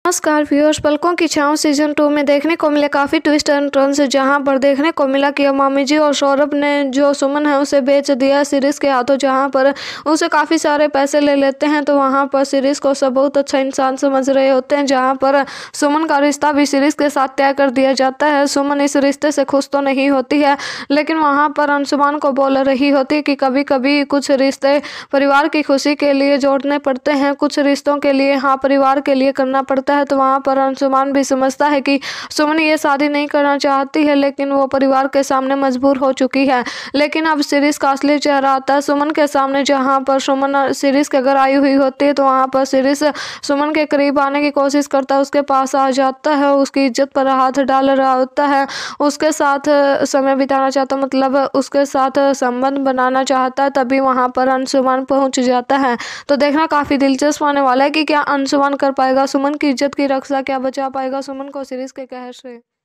नमस्कार व्यूअर्स, पलकों की छाँव सीजन 2 में देखने को मिले काफ़ी ट्विस्ट एंड टर्न्स, जहां पर देखने को मिला कि मामी जी और सौरभ ने जो सुमन है उसे बेच दिया सिरिस के हाथों, जहां पर उसे काफ़ी सारे पैसे ले लेते हैं। तो वहां पर सिरिस को सब बहुत अच्छा इंसान समझ रहे होते हैं, जहां पर सुमन का रिश्ता भी सिरिस के साथ तय कर दिया जाता है। सुमन इस रिश्ते से खुश तो नहीं होती है, लेकिन वहाँ पर अंशुमान को बोल रही होती है कि कभी कभी कुछ रिश्ते परिवार की खुशी के लिए जोड़ने पड़ते हैं, कुछ रिश्तों के लिए परिवार के लिए करना पड़ता है। तो वहाँ पर अंशुमान भी समझता है कि सुमन ये शादी नहीं करना चाहती है, लेकिन वो परिवार के सामने मजबूर हो चुकी है। लेकिन अब सिरिस का असली चेहरा आता है सुमन के सामने, जहाँ पर सुमन सिरिस के घर आई हुई होती है। तो वहाँ पर सिरिस सुमन के करीब आने की कोशिश करता है, उसके पास आ जाता है, उसकी इज्जत पर हाथ डाल रहा होता है, उसके साथ समय बिताना चाहता, मतलब उसके साथ संबंध बनाना चाहता है। तभी वहाँ पर अंशुमान पहुँच जाता है। तो देखना काफ़ी दिलचस्प होने वाला है कि क्या अंशुमान कर पाएगा सुमन की इज्जत की रक्षा, क्या बचा पाएगा सुमन को सिरिस के कहर से।